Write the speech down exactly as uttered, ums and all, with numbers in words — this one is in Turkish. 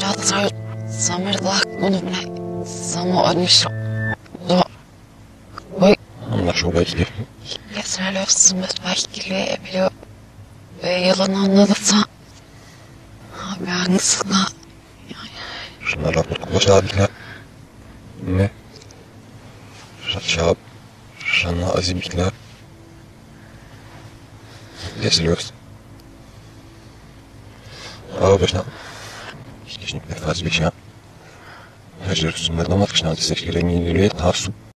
لا تصير سمر ضاق من سمو أدمش ضاق وي Allah şu belki. يسرع له الصمت باكي لي بلو يلا ننضصا بعد نصنا Şunlar rapor başladılar. Ne? Şap, şanla azimlikler. Desiliyoruz. Aber başına. Ich nicht mehr fast wie ich ja. Hajır sunmadan mı fışna destek gereğini yürüye tavsu.